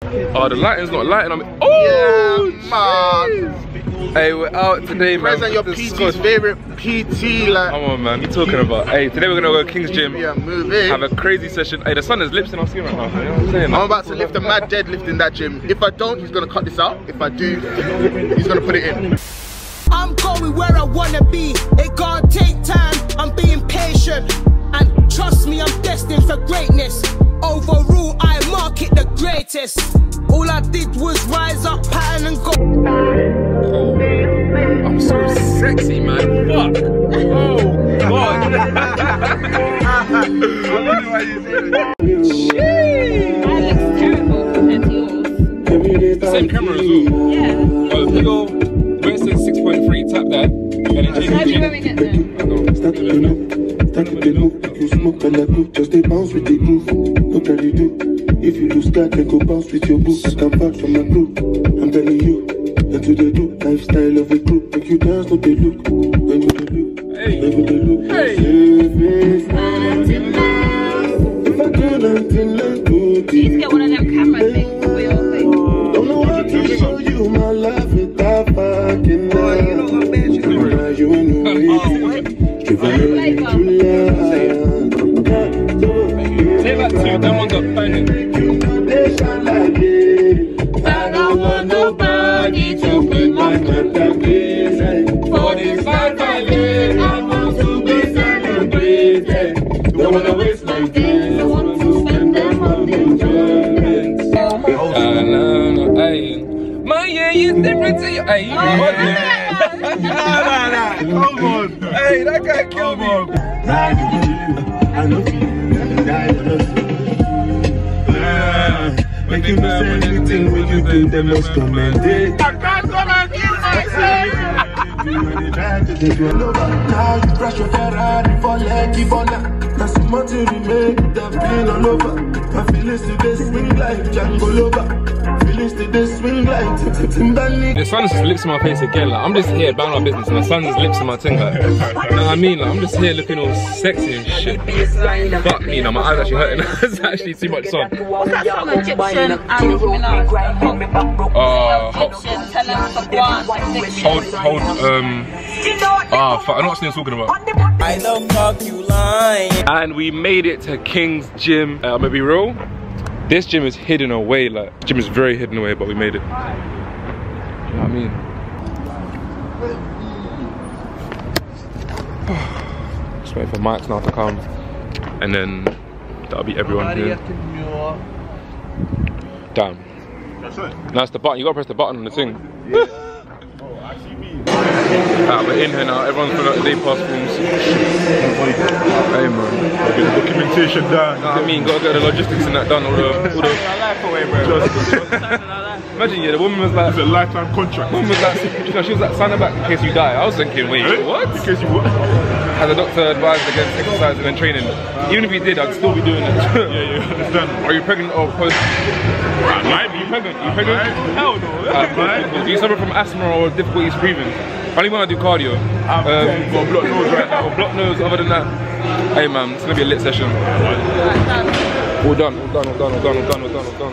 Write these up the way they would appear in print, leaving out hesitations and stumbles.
Oh, the lighting's not lighting on me. Oh, yeah, man. Hey, we're out today, man. Present your PT's favorite PT, like. Come on, man. What you talking about? Hey, today we're gonna go to King's Gym. Yeah, move in. Have a crazy session. Hey, the sun is lips in our skin right now. You know what I'm saying? I'm about to lift a mad deadlift in that gym. If I don't, he's gonna cut this out. If I do, he's gonna put it in. I'm going where I wanna be. It can't take time. I'm being patient. And trust me, I'm destined for greatness. Overall, I market the greatest. All I did was rise up, pattern and go. Oh, I'm so sexy, man. Fuck. Oh, God. I don't know why you say that. Jeez. Mine looks terrible compared to yours. Same camera as well. Yeah. Oh, big ol', where it says 6.3, tap that. And then change How do you really get there? You smoke and I cook, just they bounce with the groove. What can you do? If you lose God, then go bounce with your boots. I come back from my group, I'm telling you. That's what they do, lifestyle of a group. Make you dance, what they look. When would they look? Hey. When would they look? Hey. If I do nothing like good, You need to get one of them camera things for your thing. don't know how to show you my love without fucking love. You ain't no Say that too, them ones are banging. I don't want nobody to be my masterpiece. For this life I live, I want to be celebrated. Don't wanna waste my days, I want to spend them on enjoyment. No, hey. My yeah, you different to you. Hey, you Oh, nah. Come on. Hey, that guy killed me. I know you, die for us. Make you miss anything when you do, they must commend it. I can't come and kill myself. Now you crash your Ferrari for Lucky Bona. Now so much you remain, that pain all over. My feelings today swing like Django Lover. Feelings today swing like Timbani. The sun just lips in my face again. Like, I'm just here about my business, and the sun just lips in my thing. Like, you know what I mean? Like, I'm just here looking all sexy and shit. Fuck me, now my eyes actually hurting. It's actually too much sun. What's that song Egyptian and Nicki Minaj? Egyptian, tell them to go on. Fuck, I know what I'm talking about. I don't fuck you lying. And we made it to King's Gym. I'm gonna be real. This gym is hidden away, like, gym is very hidden away, but we made it. You know what I mean? Just waiting for Mike's now to come. And then that'll be everyone here. Damn. That's it. That's the button, you gotta press the button on the thing. We're in here now, everyone's filling out the day pass forms. Hey man. Get the documentation done. You know what I mean, gotta get the logistics and that done, all the Imagine, yeah, the woman was like, It's a lifetime contract. woman was like, you know, she was like, sign her back in case you die. I was thinking, wait, what? In case you what? Has a doctor advised against exercising and training? Even if you did, I'd still be doing it. Yeah, understand. Are you pregnant or post? Might be. You pregnant? You pregnant? Hell no. Do you suffer from asthma or difficulties breathing? Only when I do cardio. I've got a blocked nose right now. Or blocked nose, other than that. Hey man, it's gonna be a lit session. All done, all done, all done, all done, all done, all done, all done.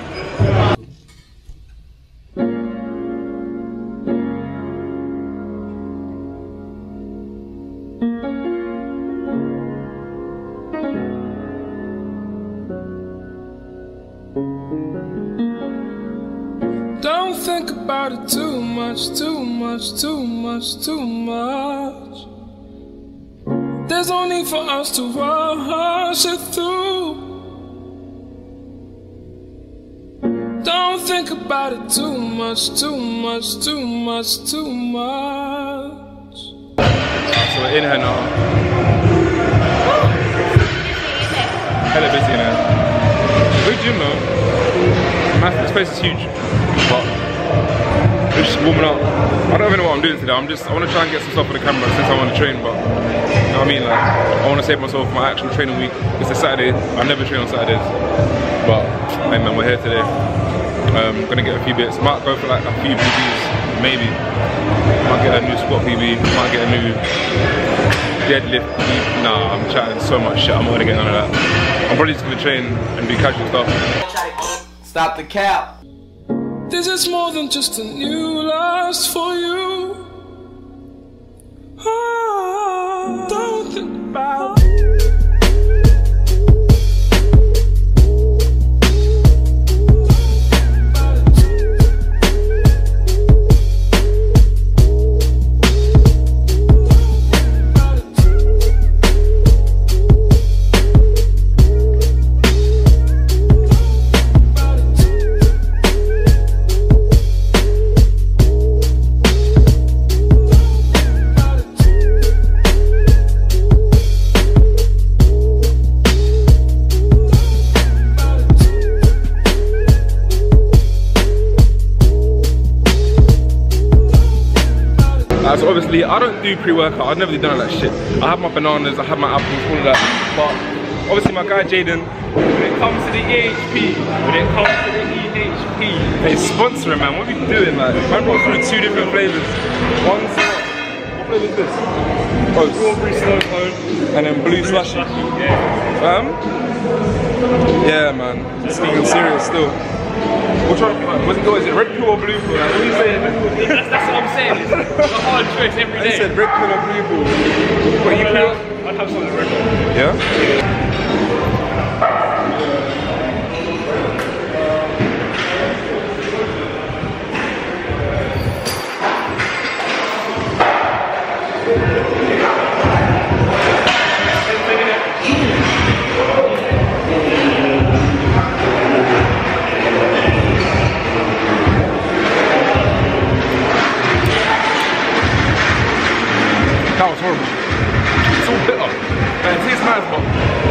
Don't think about it too much, too much, too much, too much. There's no need for us to rush it through. Don't think about it too much, too much, too much, too much. So we're in here now. Hella busy in here. Big gym though. This place is huge. But we're just warming up. I don't even know what I'm doing today. I want to try and get some stuff for the camera since I want to train, but you know what I mean? Like, I want to save myself my actual training week. It's a Saturday. I never train on Saturdays. But hey man, we're here today. Gonna get a few bits. Might go for like a few PBs, maybe. Might get a new squat PB. Might get a new deadlift. Nah, I'm chatting so much shit. I'm not gonna get none of that. I'm probably just gonna train and do casual stuff. Stop the cap. This is more than just a new lust for you. Oh, don't think about so obviously I don't do pre-workout, I've never done all that shit. I have my bananas, I have my apples, all of that. But obviously my guy Jaden, when it comes to the EHP, hey, sponsoring, man, what are we doing, man? Man brought through 2 different flavours. One's what flavour is this? Oh, strawberry snow cone and then blue slushy. Yeah, man, speaking serious still. Which one? What's it? Red pill or blue pill? Like, what are you saying? That's what I'm saying. It's a hard choice every day. I said red pill or blue pill. What you pill? I'd have something red pill. Yeah? That was horrible. It's all bitter. But it tastes nice, but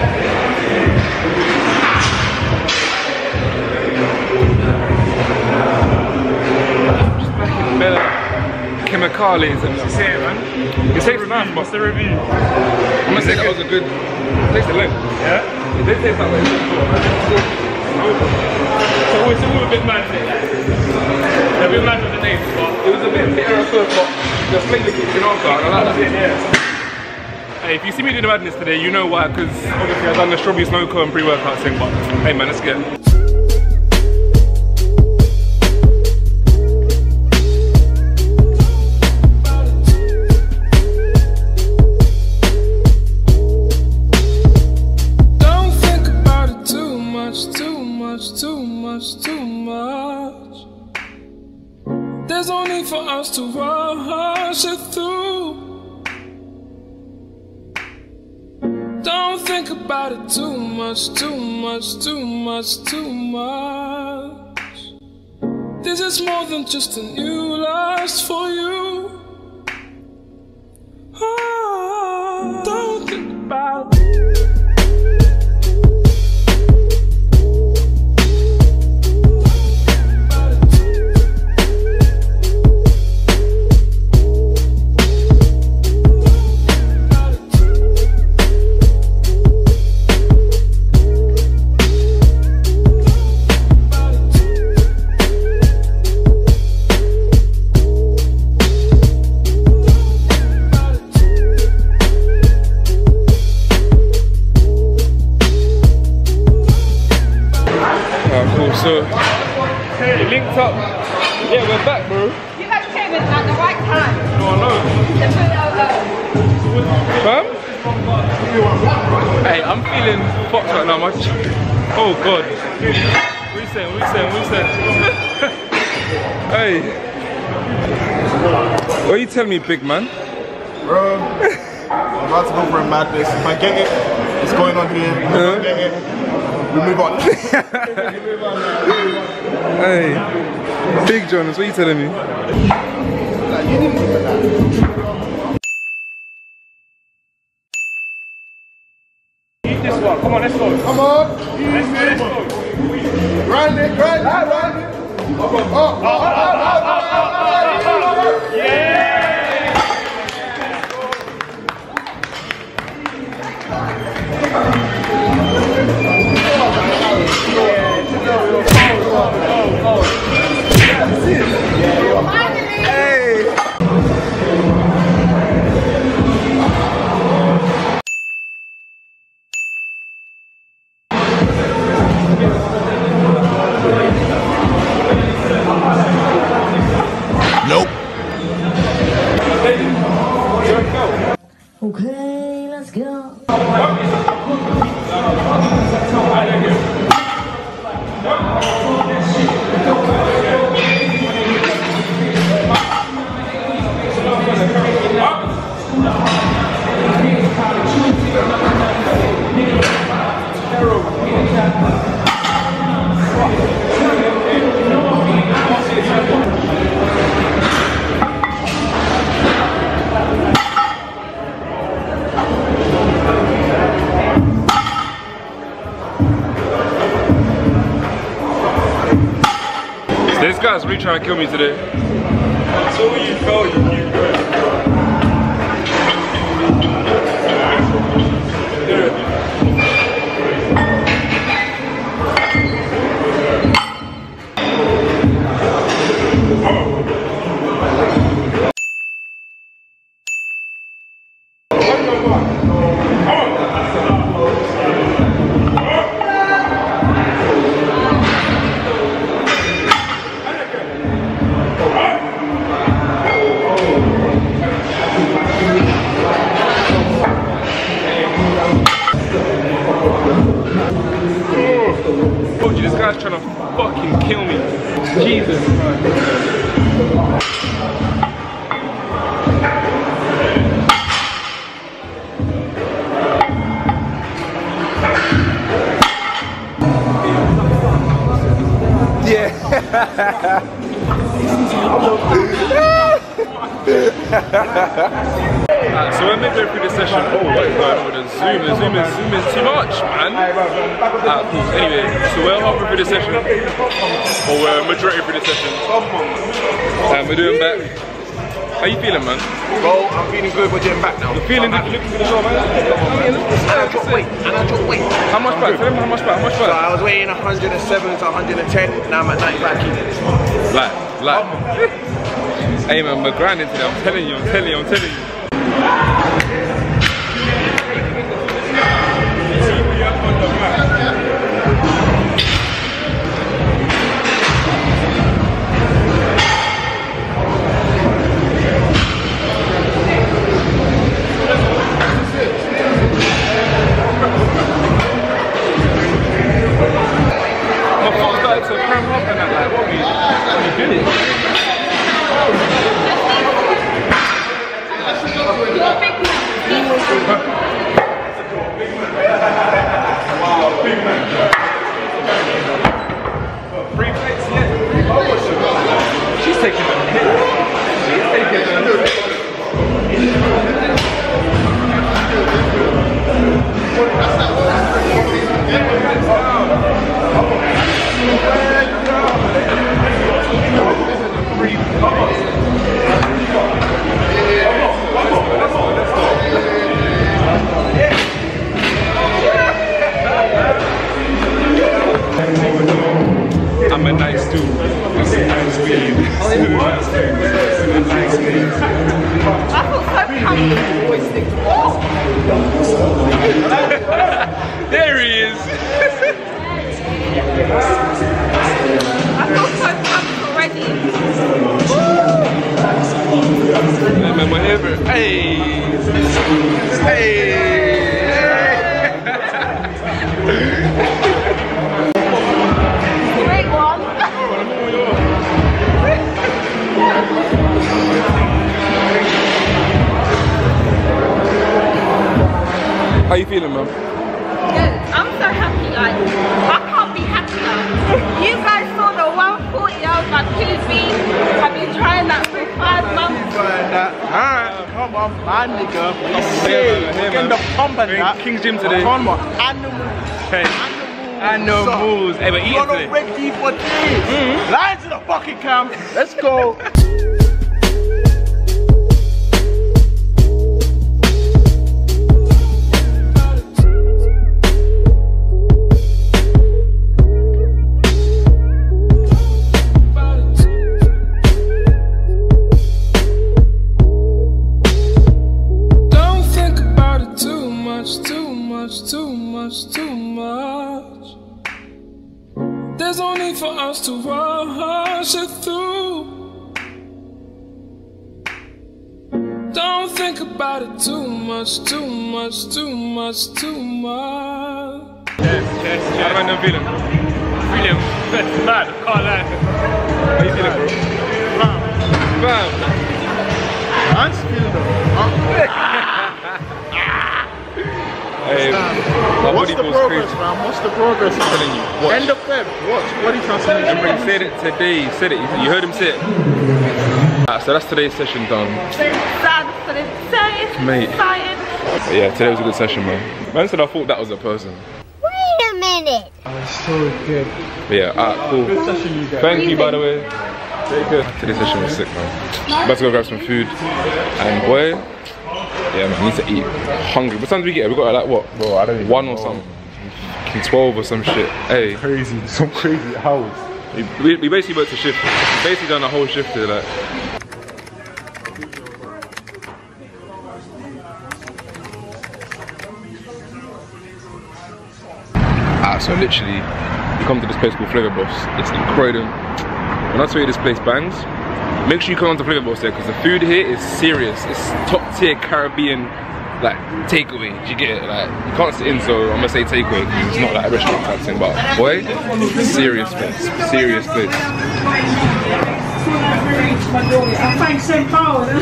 just back in better chemicals and What's it, man? it tastes nice, but What's the review? I'm gonna say that was a good. It tasted lit. Yeah? It did taste like that. So it's all a bit mad. A bit mad with the taste, but It was a bit bitter at first, but the flavour kicked in after. I like that. yeah. Hey, if you see me do the madness today, you know why, because obviously I've done the strawberry snow cone pre-workout thing, but hey man, let's get it. Don't think about it too much, too much, too much, too much. There's no need for us to rush it through. Don't think about it too much, too much, too much, too much. This is more than just a new lust for you. Oh, don't think about it. So, we linked up. Yeah, we're back, bro. You guys came in at the right time. No, I know. Fam? Hey, I'm feeling fucked right now, much. Oh god. What you saying? What you saying? What you saying? Hey. What are you telling me, big man? Bro, I'm about to go for a madness. If I get it, it's going on here. If I don't get it, we move on. Hey. Big Jonas, what are you telling me? Eat this one. Come on, let's go. Come on. Let's go. Grind it, grind it, grind it. Yeah! Okay, let's go. This guy's really trying to kill me today. So when you fell, you keep going. This guy's trying to fucking kill me. Jesus Christ. Yeah. So we're midway through this session. Oh, what is going on with the zoom? The zoom is too much, man. Cool. Anyway, so we're halfway through the session, or we're majority through the session, and we're doing back. How you feeling, man? Bro, I'm feeling good. We're doing back now. You're feeling good. You're looking for the show, man. And I dropped weight. How much back? Tell them how much back. How much So back? I was weighing 107 to 110. Now I'm at 95 kilos. Like. Hey man, we're grinding today. I'm telling you. My foot started to cramp up and I'm like, what are you doing? Three plates yet? She's taking a hit. She's taking a hit. I'm a nice dude. That's a nice weed. There he is. I feel so pumped already. Man, whatever. Hey. Great one. How you feeling, man? Good. I'm so happy, like, I can't be happier. You guys saw the 140, I was like, please be. I've been trying that for 5 months. Come on, man, nigga. Getting the pump and that. King's Gym today. Come on, animals. Hey. Animals. Hey, but eating You're today. not ready for this. Line to the fucking cam. Let's go. There's no need for us to rush it through. Don't think about it too much, too much, too much, too much. Yes. How am I feeling? Feeling bad, can't lie. How you feeling, bro? Bam. I'm just feeling the Hey, what's the progress, man? What's the progress? I'm telling you. Watch. End of Feb. Watch. What are you transformation? Remember, he said it today. He said it. You heard him say it. So that's today's session done. Mate. But yeah, today was a good session, man. Man said I thought that was a person. Wait a minute. So good. But yeah, alright, cool. Good session, you guys. Thank you, by the way. Very good. Today's session was sick, man. About to go grab some food. And boy, yeah, man, I need to eat. Hungry. What time do we get? We got like what? Bro, I don't even 1 or something. 12 or some shit. Hey. Crazy. Some crazy hours. We basically worked a shift. We basically done a whole shift here, like. So literally, you come to this place called Flavor Boss. It's incredible. When I tell you this place bangs, make sure you come on to Flavor Boss there because the food here is serious. It's top tier Caribbean, like takeaway. Do you get it? Like you can't sit in, so I'm gonna say takeaway because it's not like a restaurant type thing. But boy, serious place. Serious place. I find St. Paul. I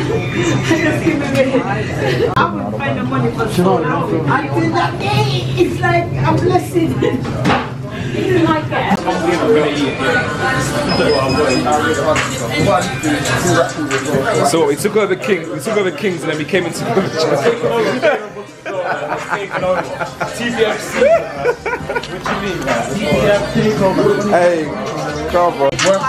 would find the money for so long. I feel that it's like a blessing. It's like that. So we took over Kings and then we came into TBFC. What you mean, man? Hey, come on, bro.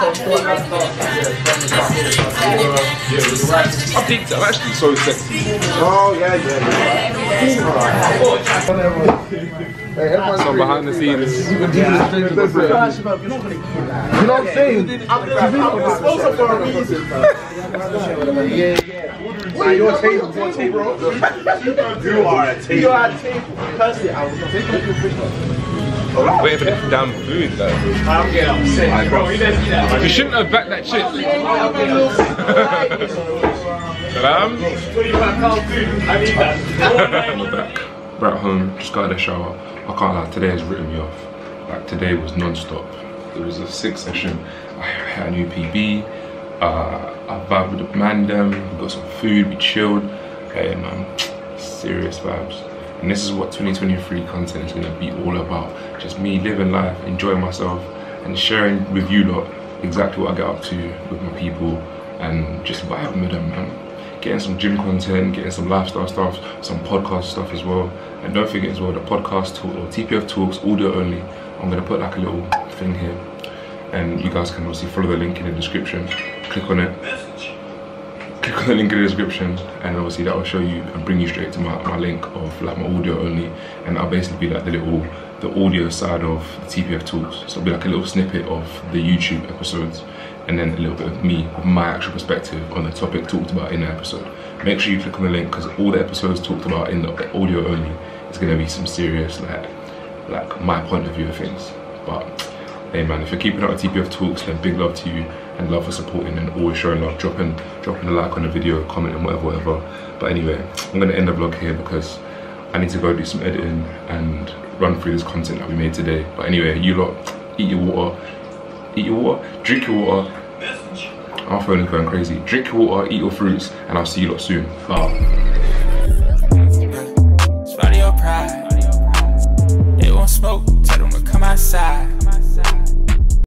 I peaked. I'm actually so sexy. Oh, yeah. So behind the scenes. You know what I'm saying? I'm sponsor for a reason. Wait, you're a table, bro. You are a table. You are a table. Personally, I was Waiting for this damn food, like. I'm getting upset, bro. You don't see that. You shouldn't have backed that shit. Salam. I need that. We're back. We're at home, just got out of the shower. I can't lie, today has written me off. Like today was non-stop. It was a sick session. I had a new PB. I vibed with the man them. We got some food, we chilled. Hey man, serious vibes. And this is what 2023 content is gonna be all about. Just me living life, enjoying myself, and sharing with you lot exactly what I get up to with my people and just vibing with them, man. Getting some gym content, getting some lifestyle stuff, some podcast stuff as well. And don't forget as well, the podcast talk or TPF talks, audio only. I'm gonna put like a little thing here. And you guys can obviously follow the link in the description. Click on it. Click on the link in the description, and obviously that will show you and bring you straight to my link of like my audio only, and I'll basically be like the audio side of the TPF talks. So it'll be like a little snippet of the YouTube episodes, and then a little bit of me with my actual perspective on the topic talked about in the episode. Make sure you click on the link because all the episodes talked about in the audio only is going to be some serious like my point of view of things. But hey man, if you're keeping up with TPF talks, then big love to you and love for supporting and always showing love, dropping a like on the video, commenting, whatever. But anyway, I'm gonna end the vlog here because I need to go do some editing and run through this content that we made today. But anyway, you lot, eat your water, drink your water. Our phone is going crazy. Drink your water, eat your fruits, and I'll see you lot soon. Bye. Swallow your pride.